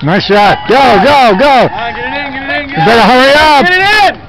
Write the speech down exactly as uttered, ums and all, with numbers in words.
Nice shot. Go, go, go. Come on, get it in, get it in, get it in. You better hurry up. Get it in.